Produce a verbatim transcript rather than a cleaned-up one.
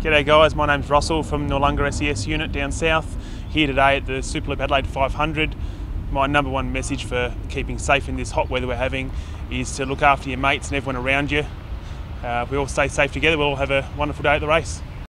G'day guys, my name's Russell from Noarlunga S E S unit down south, here today at the Superloop Adelaide five hundred. My number one message for keeping safe in this hot weather we're having is to look after your mates and everyone around you. Uh, if we all stay safe together, we'll all have a wonderful day at the race.